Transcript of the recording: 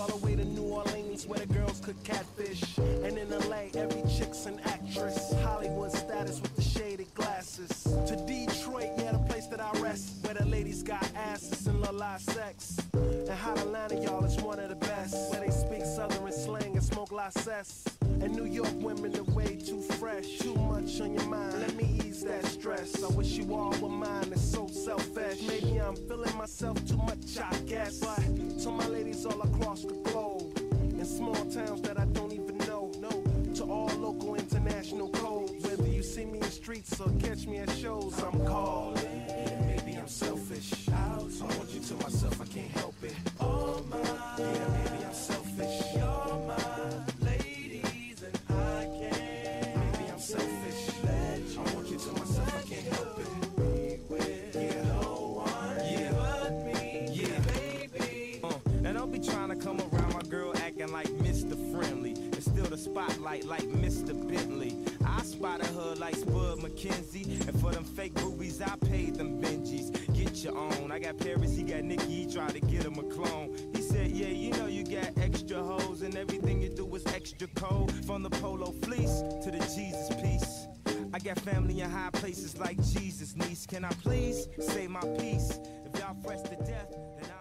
all the way to New Orleans where the girls cook catfish. And in LA, every chick's an actress. Hollywood status with the shaded glasses. To Detroit, yeah, the place that I rest, where the ladies got asses and la sex. And Hot Atlanta, y'all, is one of the best, where they speak southern slang and smoke la cess. And New York women are way too fresh. Too much on your mind, let me ease that stress. I wish you all were mine, it's so selfish. Maybe I'm feeling myself too much, I guess. But to my ladies all across the globe, in small towns that I don't even know, to all local international codes. Whether you see me in streets or catch me at shows, I'm calling. Maybe I'm selfish, I want you to myself, I can't help it. Oh my, yeah, maybe I'm selfish. You're my ladies and I can't. Maybe I'm selfish, I want you to myself, I can't help it. Be with no one but me, yeah, baby. Now don't be trying to come around my girl acting like Mr. Friendly. It's still the spotlight like Mr. Bentley. I spotted her like Spud McKenzie, and for them fake boobies I paid them Benjis. Get your own. I got Paris, he got Nikki, he tried to get him a clone. He said, yeah, you know you got extra hoes, and everything you do is extra cold. From the polo fleece to the Jesus piece. I got family in high places like Jesus, niece. Can I please say my piece? If y'all fresh to death, then